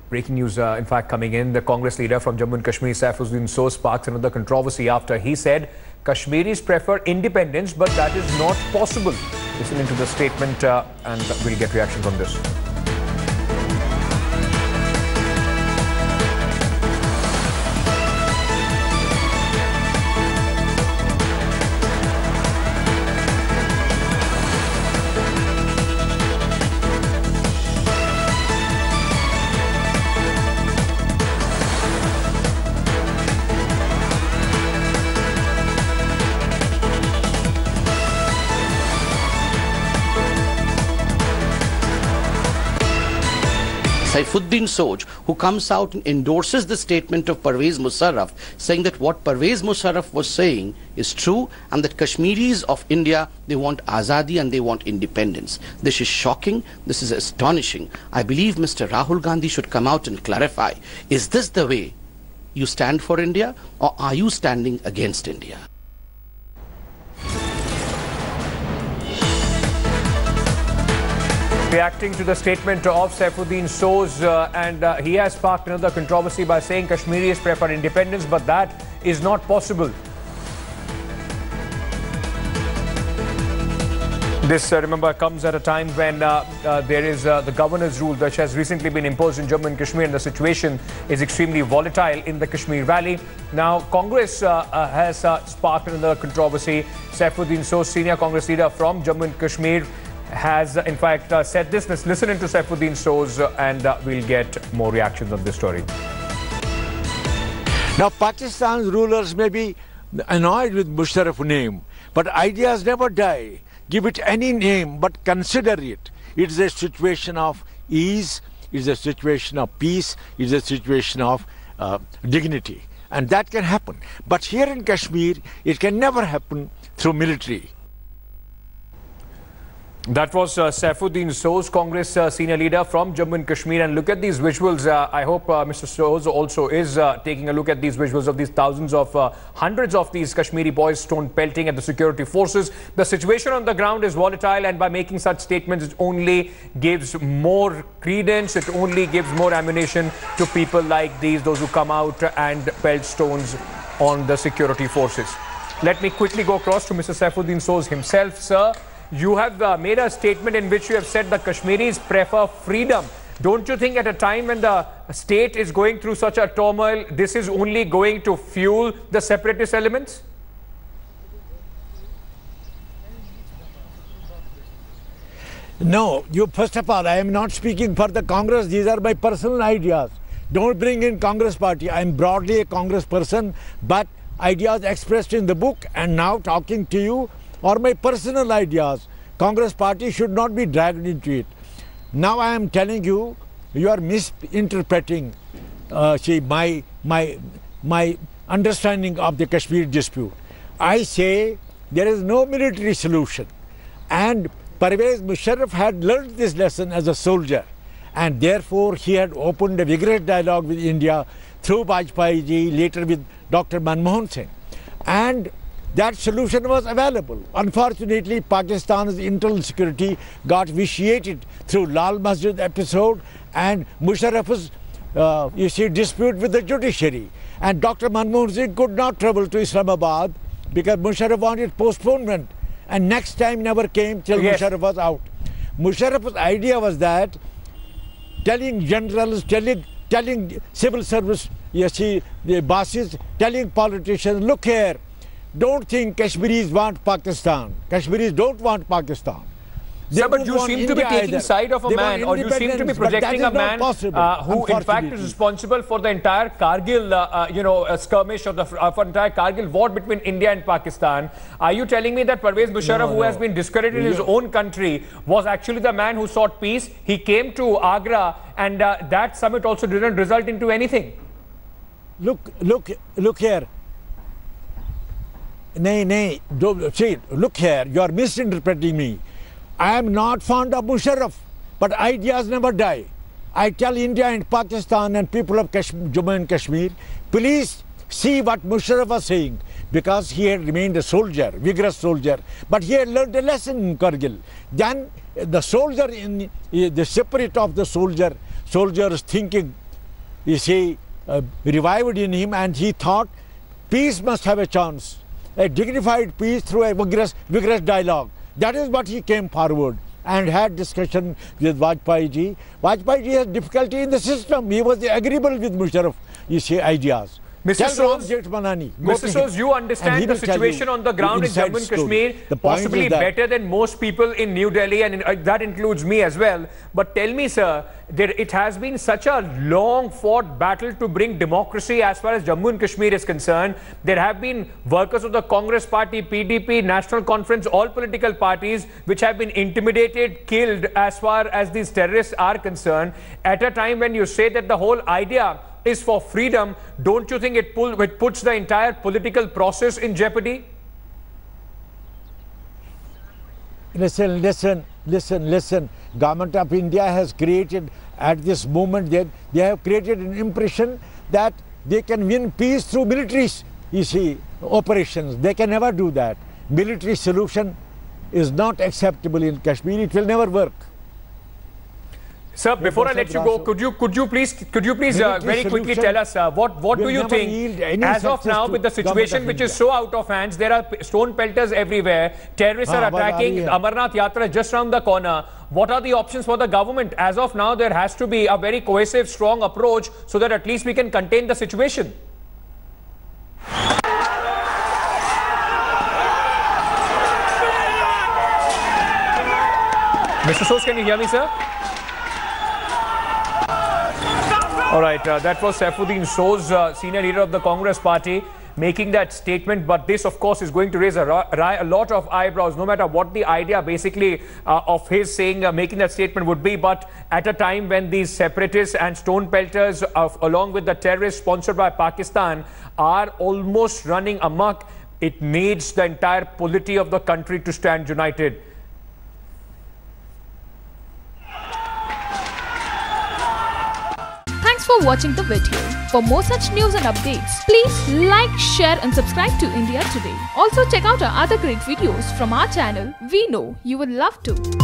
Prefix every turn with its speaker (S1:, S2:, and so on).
S1: Breaking news, in fact, coming in. The Congress leader from Jammu and Kashmir, Saifuddin Soz, sparks another controversy after he said Kashmiris prefer independence, but that is not possible. Listening to the statement, and we'll get reactions on this.
S2: Saifuddin Soz, who comes out and endorses the statement of Parvez Musharraf, saying that what Parvez Musharraf was saying is true and that Kashmiris of India, they want azadi and they want independence. This is shocking. This is astonishing. I believe Mr. Rahul Gandhi should come out and clarify, is this the way you stand for India, or are you standing against India?
S1: Reacting to the statement of Saifuddin Soz, and he has sparked another controversy by saying Kashmiris prefer independence, but that is not possible. This, remember, comes at a time when there is the governor's rule which has recently been imposed in Jammu and Kashmir, and the situation is extremely volatile in the Kashmir Valley. Now, Congress has sparked another controversy. Saifuddin Soz, senior Congress leader from Jammu and Kashmir, has in fact said this. Let's listen into Saifuddin Soz, and we'll get more reactions on this story.
S3: Now, Pakistan's rulers may be annoyed with Musharraf's name, but ideas never die. Give it any name, but consider it. It is a situation of ease, it is a situation of peace, it is a situation of dignity. And that can happen. But here in Kashmir, it can never happen through military.
S1: That was Saifuddin Soz, Congress senior leader from Jammu and Kashmir. And look at these visuals. I hope Mr. Soz also is taking a look at these visuals of these thousands of, hundreds of these Kashmiri boys stone pelting at the security forces. The situation on the ground is volatile, and by making such statements, it only gives more credence, it only gives more ammunition to people like these, those who come out and pelt stones on the security forces. Let me quickly go across to Mr. Saifuddin Soz himself, sir. You have made a statement in which you have said that Kashmiris prefer freedom. Don't you think at a time when the state is going through such a turmoil, this is only going to fuel the separatist elements?
S3: No, first of all, I am not speaking for the Congress. These are my personal ideas. Don't bring in Congress party. I am broadly a Congress person, but ideas expressed in the book and now talking to you or my personal ideas. Congress party should not be dragged into it. Now I am telling you, you are misinterpreting my understanding of the Kashmir dispute. I say there is no military solution, and Parvez Musharraf had learned this lesson as a soldier, and therefore he had opened a vigorous dialogue with India through Vajpayee ji, later with Dr. Manmohan Singh, and that solution was available. Unfortunately, Pakistan's internal security got vitiated through Lal Masjid episode and Musharraf's dispute with the judiciary. And Dr. Manmohan Singh could not travel to Islamabad because Musharraf wanted postponement, and next time never came till Musharraf was out. Musharraf's idea was that telling generals, telling civil service the bosses, telling politicians, look here, don't think Kashmiris want Pakistan. Kashmiris don't want Pakistan.
S1: Sir, but you seem to be taking side of a man, or you seem to be projecting a man who in fact is responsible for the entire Kargil, skirmish of for entire Kargil war between India and Pakistan. Are you telling me that Parvez Musharraf, who has been discredited in his own country, was actually the man who sought peace? He came to Agra, and that summit also didn't result into anything.
S3: Look here. Nay, see, look here, you are misinterpreting me. I am not fond of Musharraf, but ideas never die. I tell India and Pakistan and people of Jammu and Kashmir, please see what Musharraf was saying, because he had remained a soldier, vigorous soldier, but he had learned a lesson in Kargil. Then the soldier, in the spirit of the soldier's thinking you see, revived in him, and he thought peace must have a chance, a dignified peace through a vigorous dialogue. That is what he came forward and had discussion with Vajpayee ji. Vajpayee ji has difficulty in the system. He was agreeable with Musharraf, you see, ideas.
S1: Mr. Soz, you understand the situation on the ground in Jammu and Kashmir possibly better than most people in New Delhi, and that includes me as well. But tell me, sir, it has been such a long-fought battle to bring democracy as far as Jammu and Kashmir is concerned. There have been workers of the Congress Party, PDP, National Conference, all political parties which have been intimidated, killed as far as these terrorists are concerned. At a time when you say that the whole idea is for freedom, don't you think it puts the entire political process in jeopardy?
S3: Listen. Government of India has created, at this moment, they have created an impression that they can win peace through military, you see, operations. They can never do that. Military solution is not acceptable in Kashmir. It will never work.
S1: Sir, before I let you go, could you please very quickly tell us what do you think as of now with the situation which is so out of hands? There are stone pelters everywhere. Terrorists are attacking Amarnath Yatra just around the corner. What are the options for the government? As of now, there has to be a very cohesive, strong approach so that at least we can contain the situation. Mr. Soz, can you hear me, sir? All right, that was Saifuddin Soz, senior leader of the Congress party, making that statement. But this, of course, is going to raise a lot of eyebrows, no matter what the idea basically of his saying, making that statement would be. But at a time when these separatists and stone pelters, along with the terrorists sponsored by Pakistan, are almost running amok, it needs the entire polity of the country to stand united.
S4: Thanks for watching the video. For more such news and updates, please like, share and subscribe to India Today. Also check out our other great videos from our channel. We know you will love to.